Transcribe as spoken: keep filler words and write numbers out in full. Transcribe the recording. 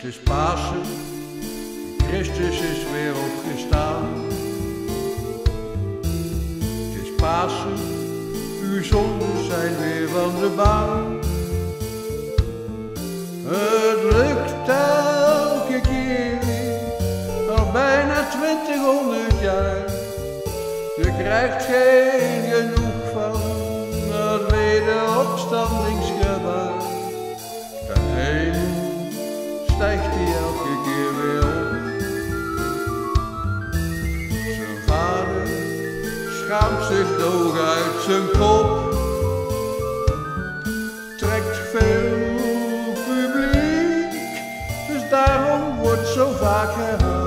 is Pasen, Christus is weer opgestaan. Het is Pasen, uw zonden zijn weer van de baan. Het lukt elke keer weer, al bijna twintighonderd jaar. Je krijgt geen genoeg van dat wederopstandingsgebaar. Ten hemel stijgt hij elke keer weer op. Zijn vader schaamt zich dood uit zijn kop. Trekt veel publiek, dus daarom wordt zo vaak herhaald.